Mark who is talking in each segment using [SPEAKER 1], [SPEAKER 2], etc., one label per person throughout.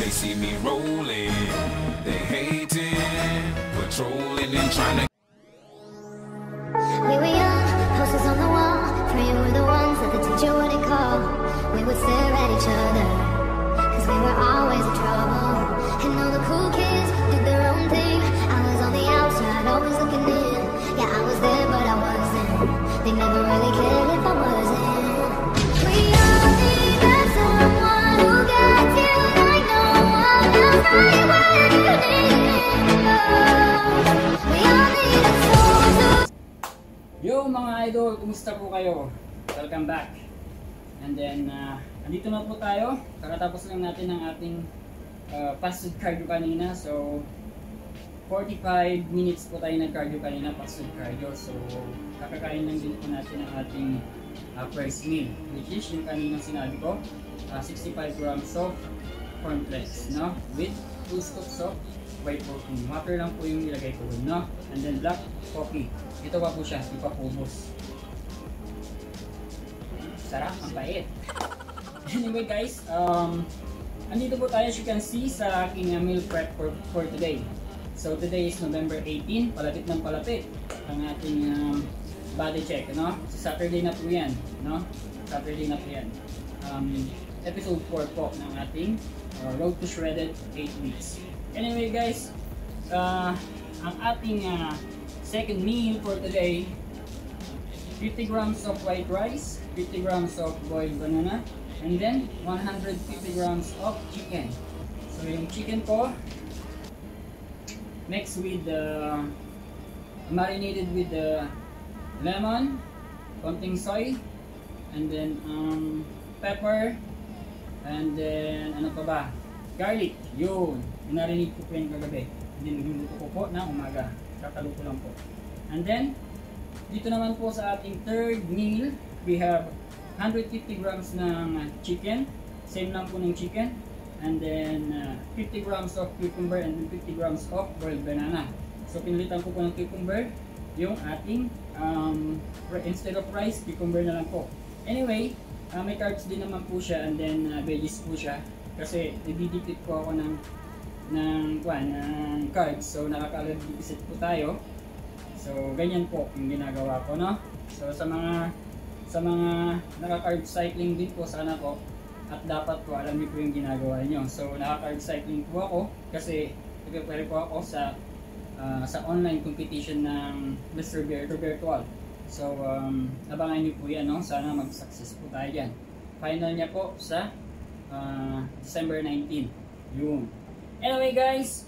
[SPEAKER 1] they see me rolling, they hating, patrolling and trying to.
[SPEAKER 2] We were young, posters on the wall, praying we're the ones that the teacher wouldn't call. We would stare at each other, cause we were always in trouble. And all the cool kids did their own thing. I was on the outside, always looking in. Yeah, I was there, but I wasn't. They never really cared if I wasn't. We all need that someone who gets you like no one else, right when you need it most. We all need a soul to.
[SPEAKER 3] Yo mga idol, kumusta po kayo? Welcome back. And then, andito na po tayo. Kakatapos lang natin ng ating fasted cardio kanina. So, 45 minutes po tayo nag-cardio kanina, fasted cardio. So, kakakain lang din po natin ang ating first meal, which is yung kaninang sinabi ko, 65 grams of cornflakes, no? With 2 scoops of white protein. Water lang po yung nilagay ko dun, no? And then black coffee. Ito pa po siya, di pa pubos. Sarap, ang bait. Anyway guys, andito po tayo, as you can see, sa aking meal prep for today. So today is November 18, palapit ng palapit ang ating body check, no? So Saturday na po yan, no? Saturday na po yan. Episode 4 po ng ating Road to Shredded 8 weeks. Anyway guys, ang ating second meal for today, 50 grams of white rice, 50 grams of boiled banana, and then 150 grams of chicken. So yung chicken ko, mixed with marinated with lemon, konting soy, and then pepper, and then ano pa ba? Garlic. Yun. Narinig ko po yung kagabi. Hindi nagluluto ko po na umaga. Kakalo ko lang po. And then, dito naman po sa ating third meal, we have 150 grams ng chicken. Same lang po ng chicken. And then, 50 grams of cucumber and 50 grams of boiled banana. So, pinilitan ko po ng cucumber yung ating, instead of rice, cucumber na lang po. Anyway, may carbs din naman po siya and then veggies po siya. Kasi, nagdidipit po ako ng carbs, so nakaka-calorie deficit po tayo. So ganyan po yung ginagawa ko, no? So sa mga naka-carb cycling din po sana po, at dapat po alam niyo po yung ginagawa niyo. So naka-carb cycling po ako kasi nagpe-prepare po ako sa online competition ng Mr. Virtual. So abangan niyo po yan, no? Sana mag-success po tayo diyan. Final niya po sa December 19. Yun. Anyway guys,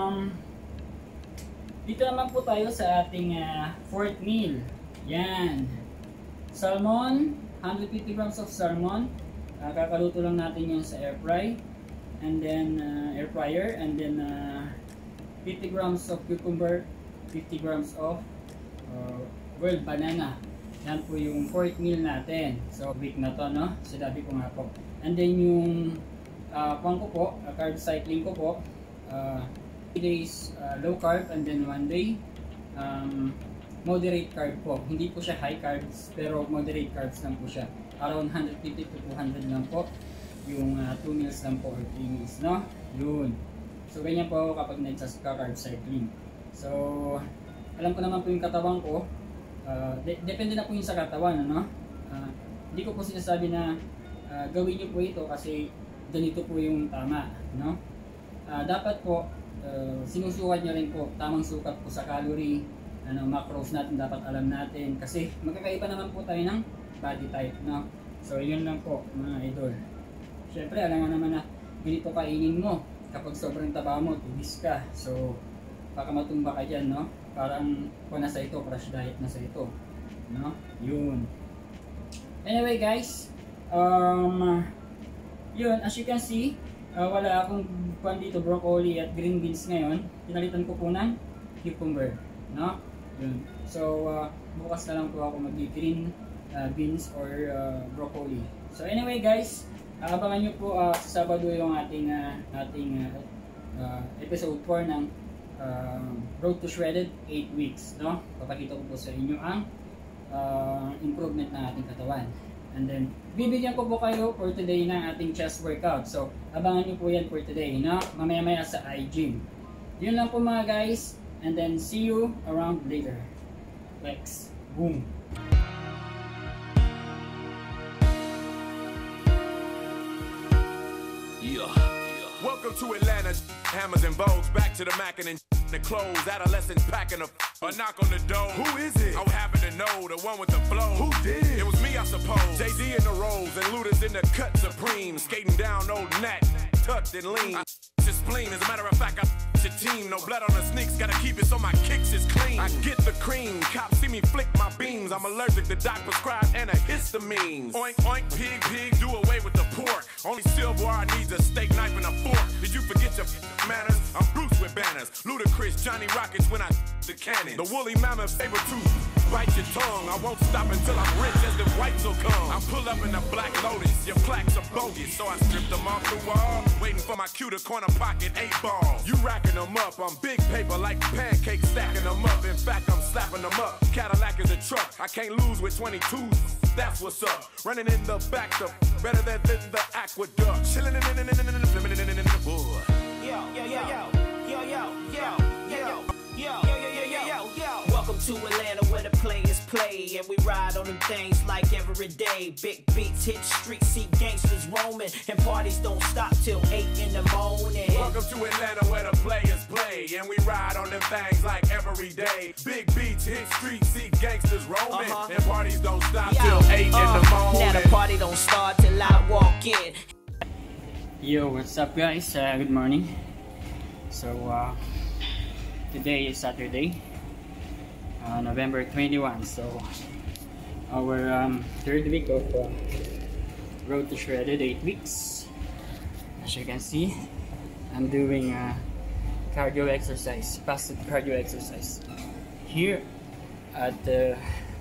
[SPEAKER 3] dito naman po tayo sa ating fourth meal. Yan. Salmon, 150 grams of salmon. Kakaluto lang natin yan sa air fry. And then air fryer. And then 50 grams of cucumber, 50 grams of boiled banana. Yan po yung fourth meal natin. So week na to, no? Sinabi ko nga po. And then yung carb cycling ko po, 3 days low carb and then 1 day moderate carb po. Hindi po siya high carbs pero moderate carbs lang po siya. Around 150 to 200 lang po yung 2 meals lang po or 3 meals, no? Yun. So ganyan po kapag nagsa-carb cycling. So alam ko naman po yung katawan ko. Depende na po yung sa katawan, ano? Hindi ko po sinasabi na gawin niyo po ito kasi ganito po yung tama, no? Dapat po sinusukat nyo rin po, tamang sukat po sa calorie, macros natin dapat alam natin kasi magkakaiba naman po tayo ng body type, no? So yun lang po mga idol. Syempre alam nga naman na ganito kainin mo kapag sobrang taba mo, tubis ka, so baka matumba ka dyan, no? Parang kung nasa ito, crash diet na sa ito, no? Yun. Anyway guys, yun, as you can see, wala akong dito broccoli at green beans ngayon. Pinalitan ko po ng cucumber, no? Yun. So bukas na lang po ako mag-green beans or broccoli. So anyway guys, abangan nyo po sa Sabado yung ating episode 4 ng Road to Shredded 8 weeks, no? Papakita ko po sa inyo ang improvement ng ating katawan. And then, bibigyan ko po kayo for today ng ating chest workout. So, abangan nyo po yan for today, no? Mamaya-maya sa iGym. Yun lang po mga guys. And then, see you around later. Lex. Boom.
[SPEAKER 4] Welcome to Atlanta. Hammers and bows, back to the mackin' and the clothes. Adolescents packing a knock on the door. Who is it? I happen to know the one with the flow. Who did it? It was me, I suppose. Jay-Z in the rolls and Luda's in the cut supreme. Skating down old Nat, tucked and lean. His spleen, as a matter of fact, I your team. No blood on the sneaks, gotta keep it so my kicks is clean. I get the cream, cops see me flick my beams. I'm allergic to doc prescribed antihistamines. Oink, oink, pig, pig, do away with the pork. Only silverware needs a steak knife and a fork. Did you forget your manners? I'm Bruce with banners. Ludacris, Johnny Rockets when I the cannon. The woolly mammoth saber tooth, bite your tongue. I won't stop until I'm rich as the whites will come. I pull up in a black Lotus, your plaques are bogus. So I stripped them off the wall, waiting for my cue to corner pocket 8 balls. You racking them up, I'm big paper like pancakes, stacking them up. In fact, I'm slapping them up. Cadillac is a truck, I can't lose with 22s. That's what's up. Running in the back, the better than the aqueduct. Chilling in the wood.
[SPEAKER 5] Yo, yo, yo, yo, yo, yo, yo, yo, yo, yo, yo, yo, yo. Welcome to Atlanta where the players play and we ride on them things like every day. Big beats hit streets, see gangsters roaming, and parties don't stop till 8 in the morning.
[SPEAKER 4] Welcome to Atlanta where the players play and we ride on them things like every day. Big beats hit streets, see gangsters roaming, and parties don't stop till 8 in the morning.
[SPEAKER 5] Now the party don't start till I walk in.
[SPEAKER 3] Yo, what's up guys? Good morning. So today is Saturday, November 21. So our third week of Road to Shredded, 8 weeks. As you can see, I'm doing cardio exercise, fasted cardio exercise here at the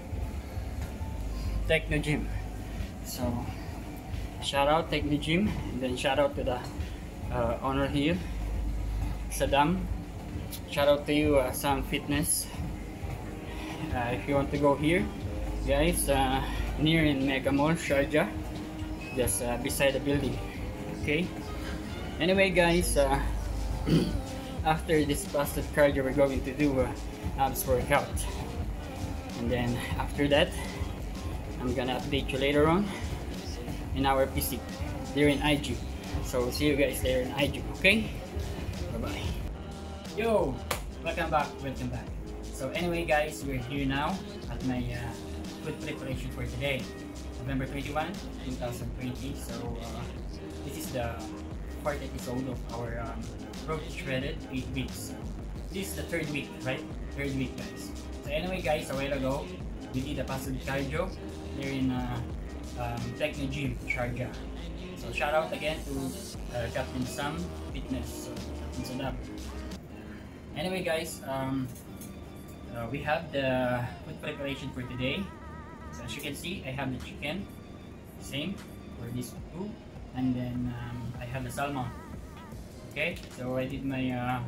[SPEAKER 3] Techno Gym. So shout out Techno Gym, and then shout out to the owner here, Saddam. Shout out to you, Sam Fitness. If you want to go here, guys, near in Mega Mall, Sharjah, just beside the building. Okay. Anyway, guys, after this fasted cardio, we're going to do abs workout, and then after that, I'm gonna update you later on in our PHYSIQUE there in IG. So see you guys there in IG. Okay. Bye bye. Yo, welcome back. So anyway guys, we're here now at my food preparation for today, November 21, 2020. So this is the 4th episode of our Road to Shredded 8 weeks. This is the 3rd week, right? 3rd week guys. So anyway guys, a while ago we did a fasted cardio here in Techno Gym, Sharjah. So shout out again to Captain Sam Fitness, so Captain Saddam. Anyway guys, we have the food preparation for today. So as you can see, I have the chicken, same for these two, and then I have the salmon. Okay, so I did my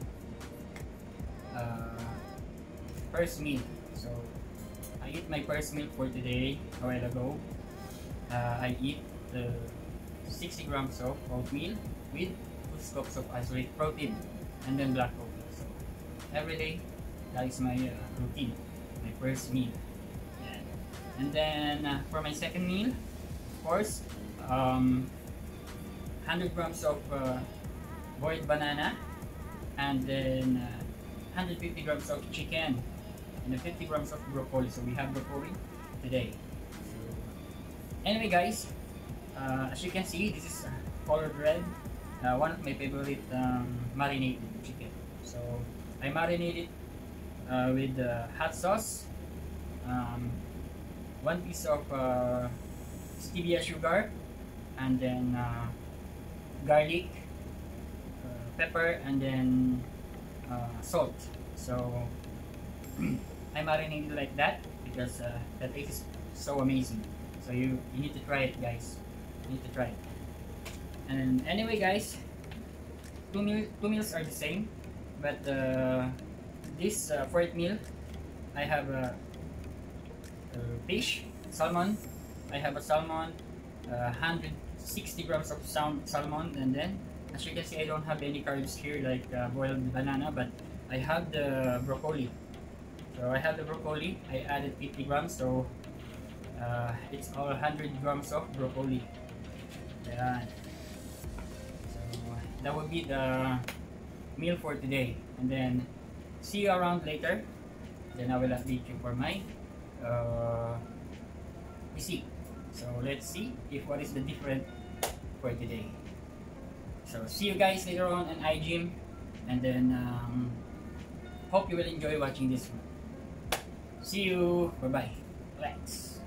[SPEAKER 3] first meal. So I eat my first meal for today a while ago. I eat 60 grams of oatmeal with 2 scoops of isolated protein and then black coffee. So every day, that is my routine, my first meal. Yeah. And then for my second meal, of course, 100 grams of boiled banana, and then 150 grams of chicken, and then 50 grams of broccoli. So we have broccoli today. So anyway guys, as you can see, this is colored red, one of my favorite marinated chicken. So I marinate it with hot sauce, 1 piece of stevia sugar, and then garlic, pepper, and then salt. So I marinate it like that because that taste is so amazing. So you need to try it guys. You need to try it. And anyway guys, two meals are the same, but this 4th meal I have fish, salmon, I have a salmon, 160 grams of salmon, and then as you can see, I don't have any carbs here like boiled banana, but I have the broccoli. So I have the broccoli. I added 50 grams, so it's all 100 grams of broccoli. Ayan. So that would be the meal for today, and then see you around later. Then I will update you for my physique. So let's see if what is the different for today. So see you guys later on in iGym, and then hope you will enjoy watching this one. See you. Bye bye. Thanks.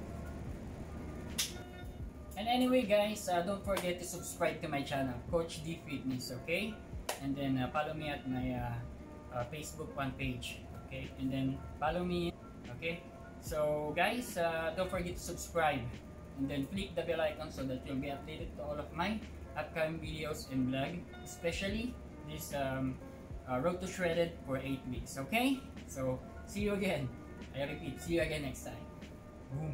[SPEAKER 3] And anyway guys, don't forget to subscribe to my channel, Coach D Fitness, okay? And then follow me at my Facebook fan page, okay? And then follow me, okay? So guys, don't forget to subscribe, and then click the bell icon so that you'll be updated to all of my upcoming videos and vlog, especially this Road to Shredded for 8 weeks, okay? So see you again. I repeat, see you again next time. Boom.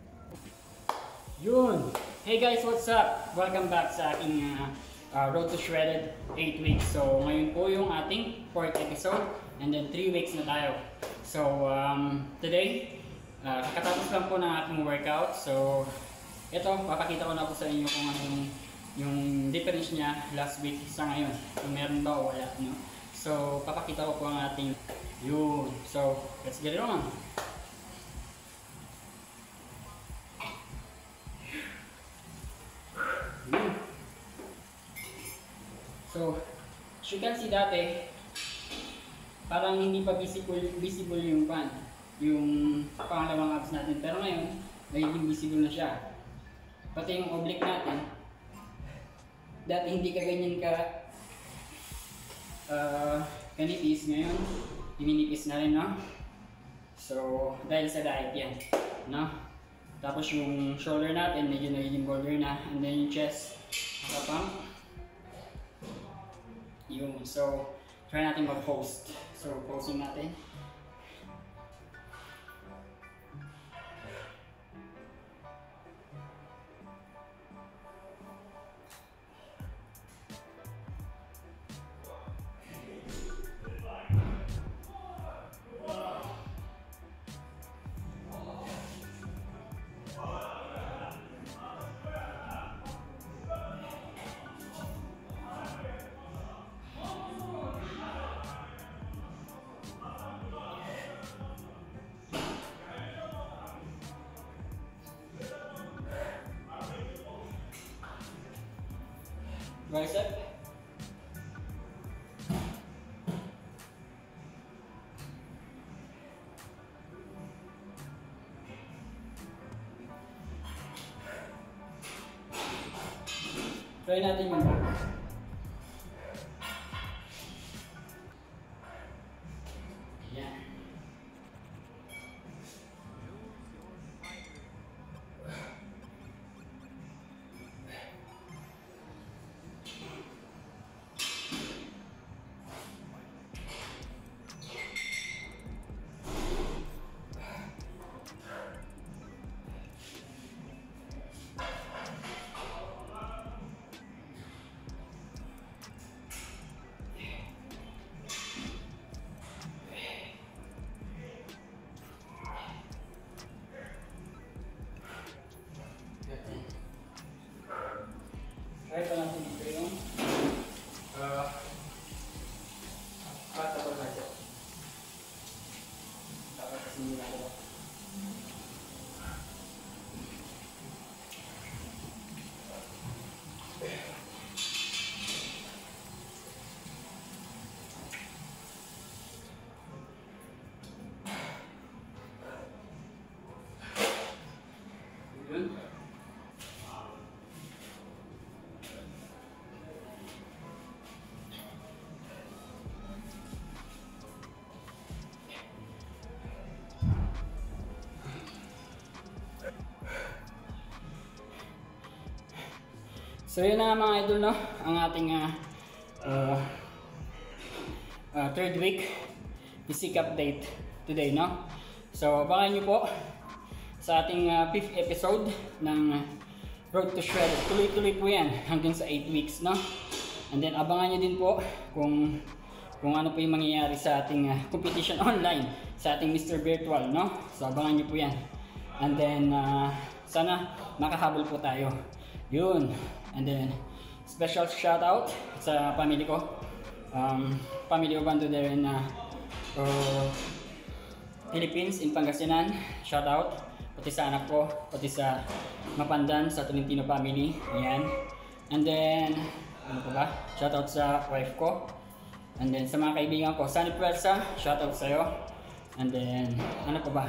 [SPEAKER 3] Yun! Hey guys, what's up? Welcome back sa aking Road to Shredded 8 weeks. So ngayon po yung ating 4th episode, and then 3 weeks na tayo. So today, kakatapos lang po ng aking workout. So ito, papakita ko na po sa inyo kung anong yung difference niya last week sa ngayon. Kung meron ba o wala, no? So papakita ko po ang ating yun. So let's get it on. So, as you can see dati, parang hindi pa visible yung pan, yung pangalawang abs natin. Pero ngayon, nagiging visible na siya. Pati yung oblique natin, dati hindi ka ganyan ka kanipis, ngayon, ininipis na rin, no? So, dahil sa diet yan, no? Tapos yung shoulder natin, medyo nagiging bolder na, and then yung chest, nakapang. Yun. So, try natin mag-post. So, posting natin. Tricep. Try natin yung back. Yan. Try pa natin ito yung patapal natin. Dapat kasi hindi na ako. Yun. So yun na nga mga idol, no? Ang ating 3rd week physique update today, no? So abangan nyo po sa ating 5th episode ng Road to Shred. Tuloy-tuloy po yan hanggang sa 8 weeks, no? And then abangan nyo din po kung ano po yung mangyayari sa ating competition online sa ating Mr. Virtual, no? So abangan nyo po yan. And then sana makahabol po tayo. Yun. And then special shoutout sa family ko. Family ko bando there in Philippines, in Pangasinan. Shoutout. Pati sa anak ko, pati sa Mapandan, sa Tolentino family. Ayan. And then, ano pa ba? Shoutout sa wife ko. And then sa mga kaibigan ko, Sunny Puersa, shoutout sa'yo. And then, ano pa ba?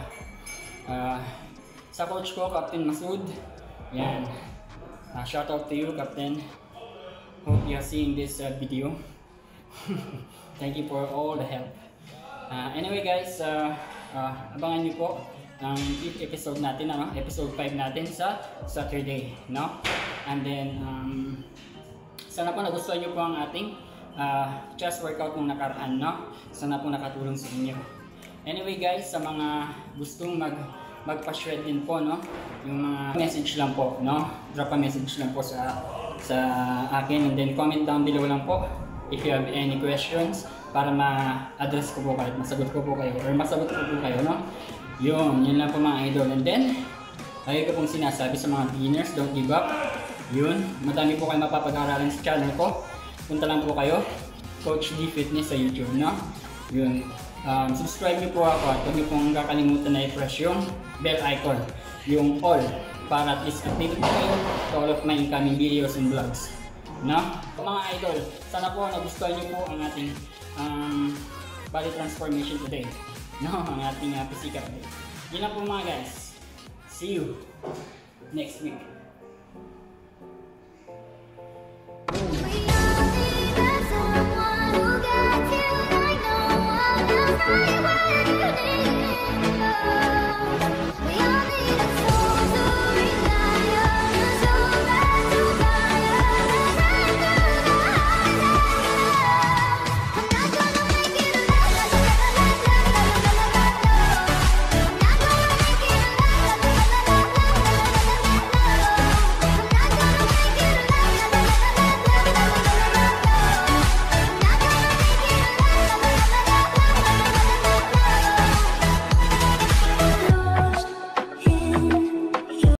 [SPEAKER 3] Sa coach ko, Captain Masood. Ayan. Shoutout to you, Captain. Hope you are seeing this video. Thank you for all the help. Anyway guys, abangan nyo po ang 5th episode natin, episode 5 natin sa Saturday, no? And then, sana po nagustuhan nyo po ang ating chest workout nung nakaraan, no? Sana po nakatulong sa inyo. Anyway guys, sa mga gustong magpa-shred din po, no? Yung mga message lang po, no? Drop a message lang po sa akin, and then comment down below lang po if you have any questions para ma-address ko po kayo, masagot ko po kayo, or masagot ko po kayo, no? Yun lang po mga idol. And then, lagi ko pong sinasabi sa mga beginners, don't give up. Yun, madami po kayo mapapag-aralan sa channel ko. Punta lang po kayo, Coach D Fitness sa YouTube, no? Yun, subscribe niyo po ako at huwag niyo pong kakalimutan na i-press yung bell icon, yung all, para at least updated po kayo to all of my incoming videos and vlogs, no? Mga idol, sana po nagustuhan niyo po ang ating body transformation today, no? Ang ating PHYSIQUE. Yun lang po mga guys. See you next week.